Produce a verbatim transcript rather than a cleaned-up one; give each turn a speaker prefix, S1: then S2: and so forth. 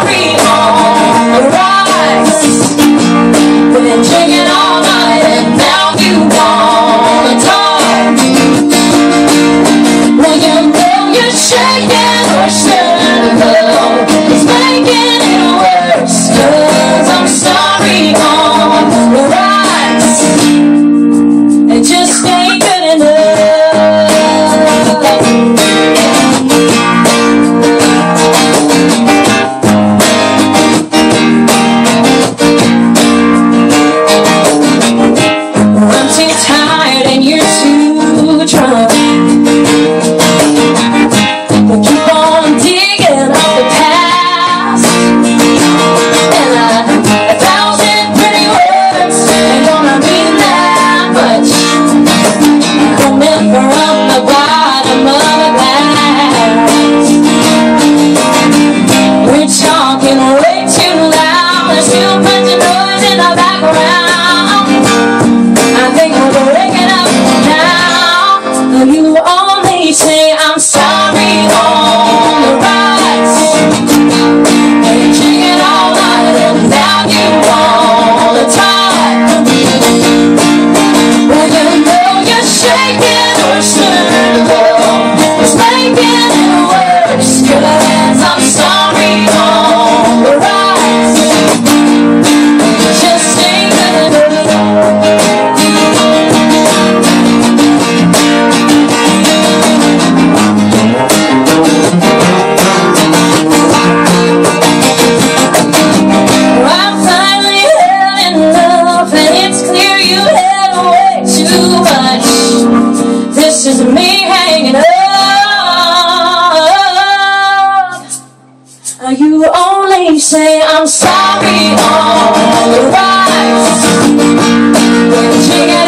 S1: sorry on the rise. Been drinking all night and now you wanna talk. Well, you know you're shaking or shouldn't go. It's making it worse, 'cause I'm sorry on the rise. It just ain't good enough. I'm too tired and you're too drunk. But keep on digging up the past, and a, a thousand pretty words ain't gonna mean that much. Remember from the bottom of the glass. We're talking way too loud. There's too much noise in the background. I think we're breaking up now. You only say I'm sorry on the rise. You're drinking all night and now you wanna talk. Well, you know you're shaking or shouldn't go. It's making it worse, 'cause I'm sorry on the rise. Just ain't good enough. I'm finally had enough, and it's clear you had way too much. This is me hanging up. You only say I'm sorry on the rise. We're